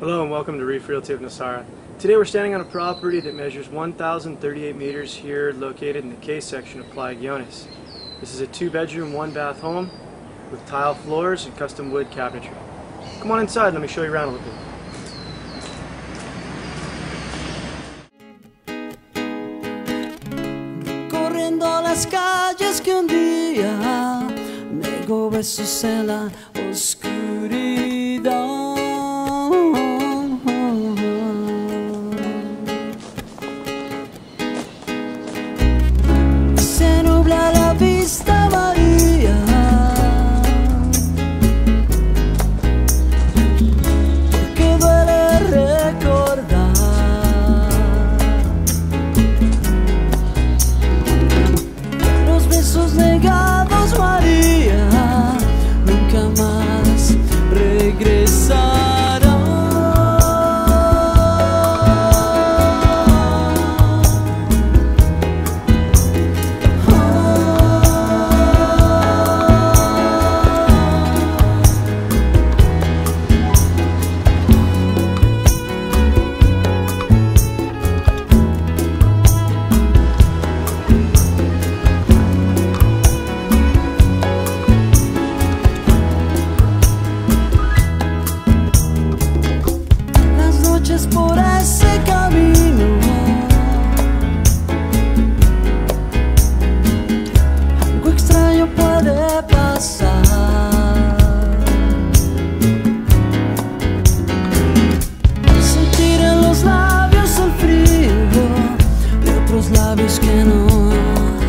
Hello and welcome to Reef Realty of Nosara. Today we're standing on a property that measures 1,038 meters here, located in the K section of Playa Guiones. This is a 2-bedroom, 1-bath home with tile floors and custom wood cabinetry. Come on inside, let me show you around a little bit. Corriendo las calles que un día negó besos en la oscuridad. Se nubla la vista María, porque duele recordar los besos negados, María, nunca más regresarán. Por ese camino algo extraño puede pasar. Sentir en los labios el frío de otros labios que no